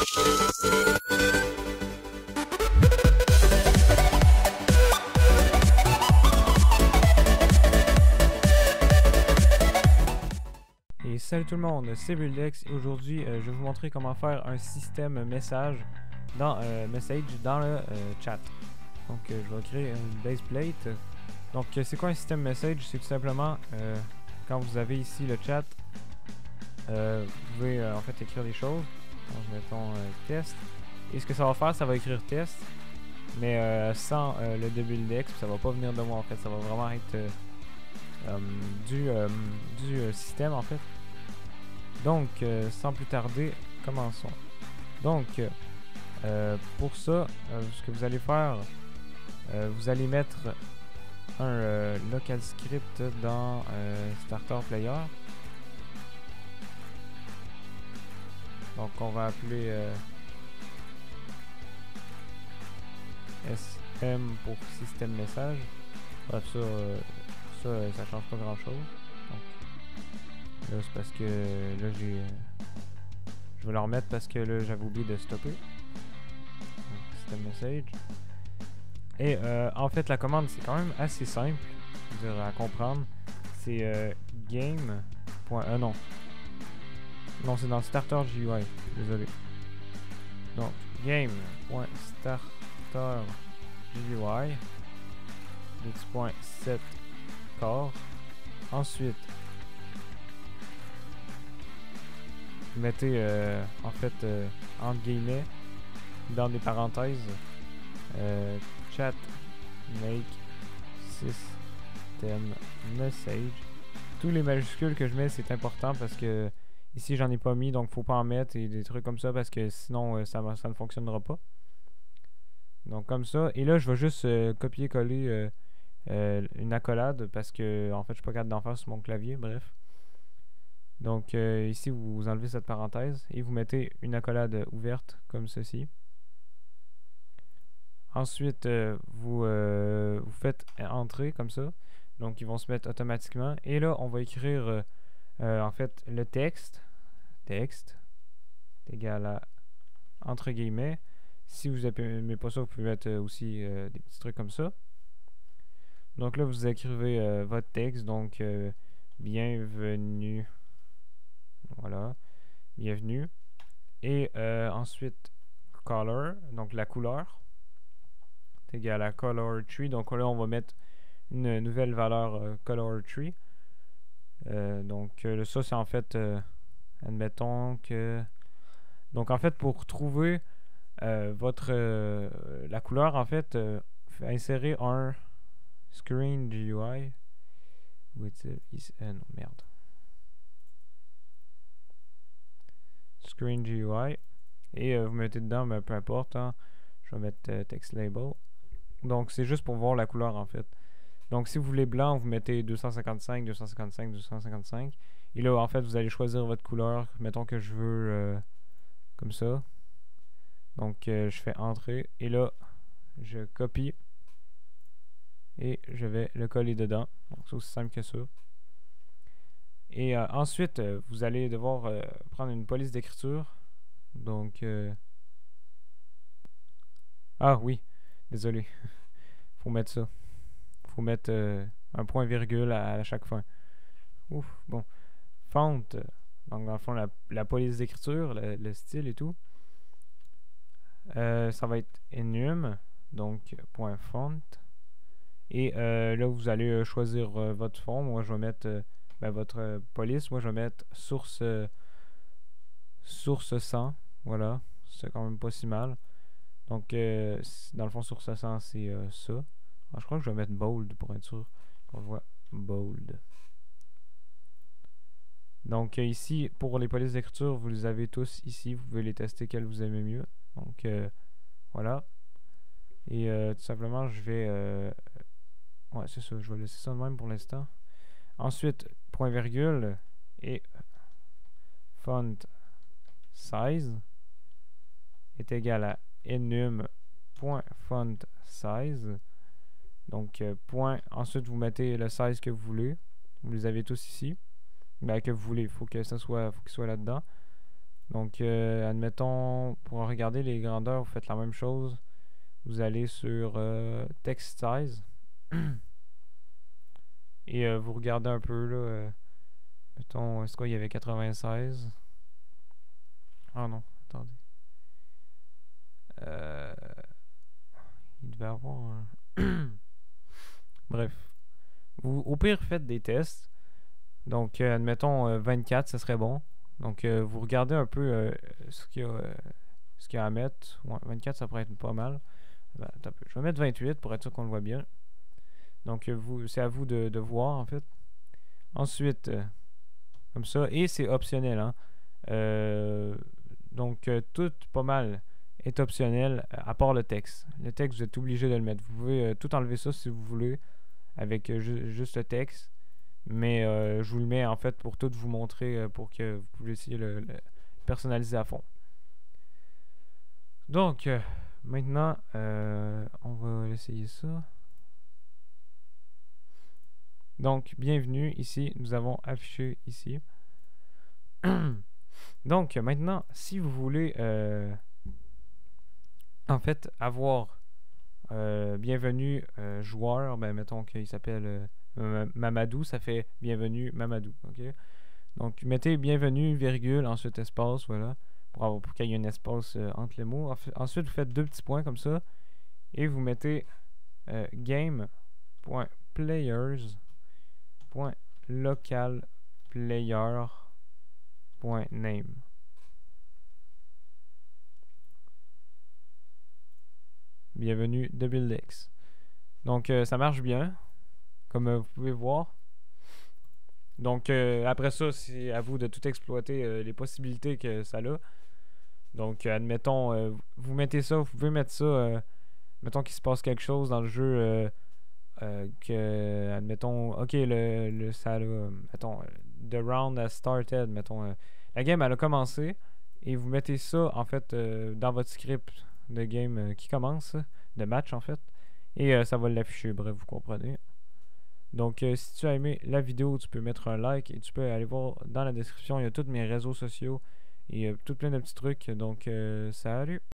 Et salut tout le monde, c'est Buildex et aujourd'hui je vais vous montrer comment faire un système message dans le chat. Donc je vais créer une base plate. Donc c'est quoi un système message? C'est tout simplement quand vous avez ici le chat, vous pouvez en fait écrire des choses. Donc mettons test. Et ce que ça va faire, ça va écrire test, mais sans le de Buildex, ça va pas venir de moi en fait, ça va vraiment être du système en fait. Donc sans plus tarder, commençons. Donc pour ça, ce que vous allez faire, vous allez mettre un local script dans Starter Player. Donc on va appeler SM pour système message. Bref, ça change pas grand chose. Donc, là c'est parce que là je vais le remettre parce que là j'avais oublié de stopper. Donc, système message. Et en fait la commande c'est quand même assez simple à comprendre. C'est game. Non, c'est dans Starter GUI, désolé. Donc, game.starter GUI, 2.7 core. Ensuite, vous mettez en fait entre guillemets, dans des parenthèses, chat make system message. Tous les majuscules que je mets, c'est important parce que ici j'en ai pas mis, donc faut pas en mettre et des trucs comme ça parce que sinon ça ne fonctionnera pas. Donc comme ça, et là je vais juste copier-coller une accolade parce que en fait je suis pas capable d'en faire sur mon clavier, bref. Donc ici vous enlevez cette parenthèse et vous mettez une accolade ouverte comme ceci. Ensuite vous faites entrer comme ça, donc ils vont se mettre automatiquement et là on va écrire en fait le texte est égal à entre guillemets. Si vous n'aimez pas ça, vous pouvez mettre aussi des petits trucs comme ça. Donc là vous écrivez votre texte, donc bienvenue, voilà, bienvenue, et ensuite color, donc la couleur est égal à color tree. Donc là on va mettre une nouvelle valeur color tree. Donc ça c'est en fait admettons que donc en fait pour trouver la couleur en fait insérer un screen GUI non merde screen GUI et vous mettez dedans peu importe hein, je vais mettre text label. Donc c'est juste pour voir la couleur en fait. Donc si vous voulez blanc, vous mettez 255, 255, 255. Et là, en fait, vous allez choisir votre couleur. Mettons que je veux comme ça. Donc je fais entrer. Et là, je copie. Et je vais le coller dedans. Donc c'est aussi simple que ça. Et ensuite, vous allez devoir prendre une police d'écriture. Donc... Ah oui, désolé. Faut mettre ça. Faut mettre un point virgule à chaque fin. Ouf, bon. Font, donc dans le fond la police d'écriture, le style et tout. Ça va être enum, donc point font. Et là vous allez choisir votre fond. Moi je vais mettre votre police. Moi je vais mettre source 100. Voilà, c'est quand même pas si mal. Donc dans le fond source 100 c'est ça. Alors, je crois que je vais mettre bold pour être sûr qu'on voit bold. Donc ici, pour les polices d'écriture, vous les avez tous ici. Vous pouvez les tester quelles vous aimez mieux. Donc voilà. Et tout simplement, je vais... ouais, c'est ça. Je vais laisser ça de même pour l'instant. Ensuite, point virgule et font size est égal à enum.font_size. Donc point. Ensuite, vous mettez le size que vous voulez. Vous les avez tous ici. Que vous voulez, il faut que ça soit, faut qu'il soit là-dedans. Donc, admettons, pour regarder les grandeurs, vous faites la même chose. Vous allez sur Text Size. Et vous regardez un peu, là. Mettons, est-ce qu'il y avait 96? Ah non, attendez. Il devait avoir un... Bref. Au pire, faites des tests. Donc, admettons, 24, ce serait bon. Donc, vous regardez un peu ce qu'il y a à mettre. Ouais, 24, ça pourrait être pas mal. Ben, je vais mettre 28 pour être sûr qu'on le voit bien. Donc, c'est à vous de voir, en fait. Ensuite, comme ça. Et c'est optionnel, hein. Donc, tout pas mal est optionnel, à part le texte. Le texte, vous êtes obligé de le mettre. Vous pouvez tout enlever ça si vous voulez, avec juste le texte. Mais je vous le mets, en fait, pour tout vous montrer, pour que vous puissiez le personnaliser à fond. Donc, maintenant, on va essayer ça. Donc, bienvenue ici. Nous avons affiché ici. Donc, maintenant, si vous voulez, en fait, avoir bienvenue joueur, ben, mettons qu'il s'appelle Mamadou, ça fait bienvenue Mamadou. OK? Donc, mettez bienvenue, virgule, ensuite espace, voilà, pour qu'il y ait un espace entre les mots. Ensuite, vous faites deux petits points comme ça, et vous mettez game.players.localplayer.name. Bienvenue de BuildX. Donc, ça marche bien, comme vous pouvez voir. Donc, après ça, c'est à vous de tout exploiter les possibilités que ça a. Donc, admettons, vous mettez ça, vous pouvez mettre ça, mettons qu'il se passe quelque chose dans le jeu, admettons, ok, ça mettons, the round has started, mettons, la game, elle a commencé, et vous mettez ça, en fait, dans votre script de game qui commence, de match, en fait, et ça va l'afficher, bref, vous comprenez. Donc, si tu as aimé la vidéo, tu peux mettre un like et tu peux aller voir dans la description, il y a tous mes réseaux sociaux et tout plein de petits trucs. Donc, salut!